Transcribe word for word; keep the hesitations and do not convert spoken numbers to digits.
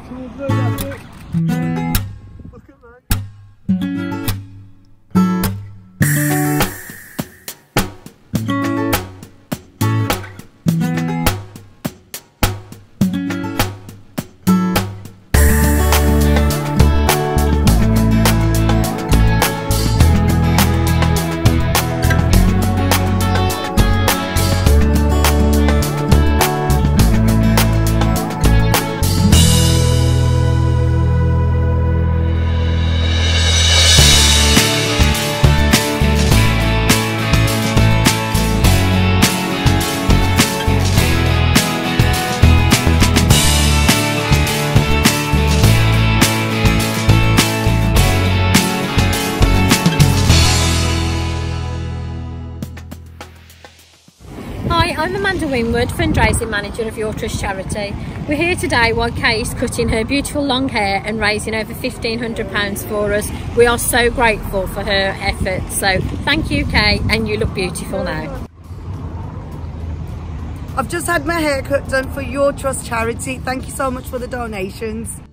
Cool blue, that's it. Look at that. Hi, I'm Amanda Winwood, fundraising manager of Your Trust Charity. We're here today while Kay is cutting her beautiful long hair and raising over fifteen hundred pounds for us. We are so grateful for her efforts. So thank you, Kay, and you look beautiful now. I've just had my haircut done for Your Trust Charity. Thank you so much for the donations.